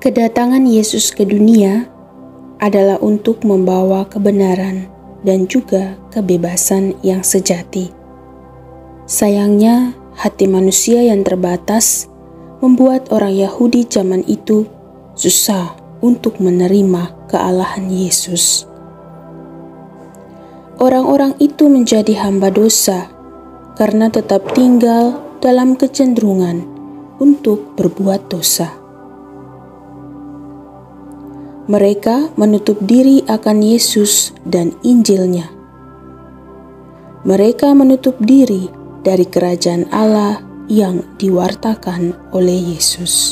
Kedatangan Yesus ke dunia adalah untuk membawa kebenaran dan juga kebebasan yang sejati. Sayangnya, hati manusia yang terbatas membuat orang Yahudi zaman itu susah untuk menerima kealahan Yesus. Orang-orang itu menjadi hamba dosa karena tetap tinggal dalam kecenderungan untuk berbuat dosa. Mereka menutup diri akan Yesus dan Injil-Nya. Mereka menutup diri dari kerajaan Allah yang diwartakan oleh Yesus.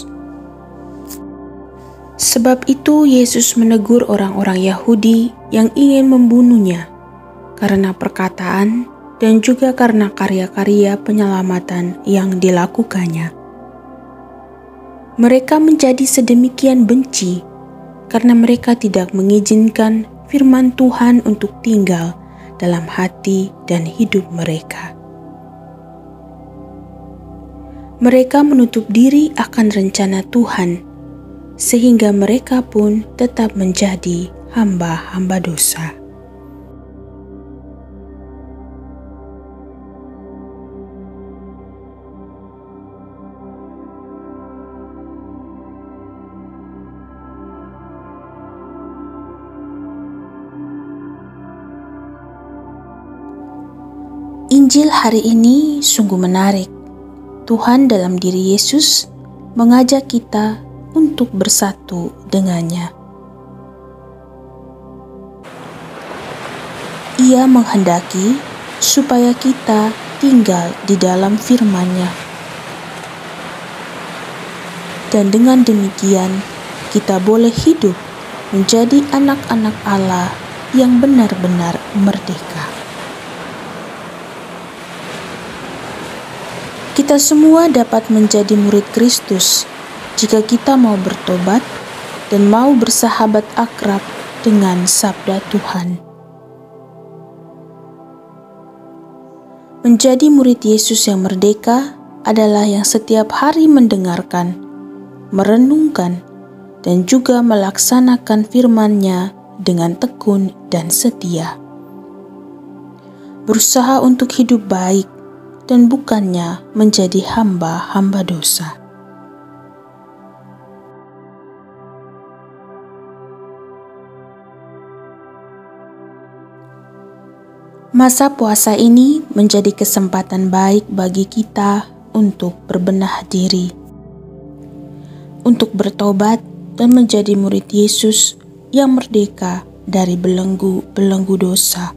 Sebab itu Yesus menegur orang-orang Yahudi yang ingin membunuhnya karena perkataan dan juga karena karya-karya penyelamatan yang dilakukannya. Mereka menjadi sedemikian benci karena mereka tidak mengizinkan firman Tuhan untuk tinggal dalam hati dan hidup mereka. Mereka menutup diri akan rencana Tuhan, sehingga mereka pun tetap menjadi hamba-hamba dosa. Injil hari ini sungguh menarik. Tuhan dalam diri Yesus mengajak kita untuk bersatu dengannya. Ia menghendaki supaya kita tinggal di dalam firman-Nya. Dan dengan demikian, kita boleh hidup menjadi anak-anak Allah yang benar-benar merdeka. Kita semua dapat menjadi murid Kristus jika kita mau bertobat dan mau bersahabat akrab dengan sabda Tuhan. Menjadi murid Yesus yang merdeka adalah yang setiap hari mendengarkan, merenungkan, dan juga melaksanakan firman-Nya dengan tekun dan setia. Berusaha untuk hidup baik dan bukannya menjadi hamba-hamba dosa. Masa puasa ini menjadi kesempatan baik bagi kita untuk berbenah diri, untuk bertobat dan menjadi murid Yesus yang merdeka dari belenggu-belenggu dosa.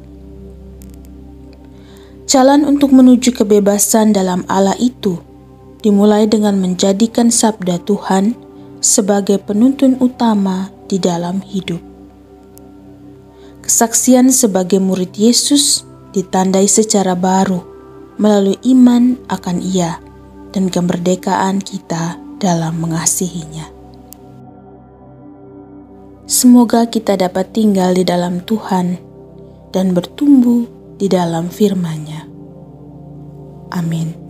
Jalan untuk menuju kebebasan dalam Allah itu dimulai dengan menjadikan sabda Tuhan sebagai penuntun utama di dalam hidup. Kesaksian sebagai murid Yesus ditandai secara baru melalui iman akan Ia dan kemerdekaan kita dalam mengasihi-Nya. Semoga kita dapat tinggal di dalam Tuhan dan bertumbuh di dalam firman-Nya. Amin.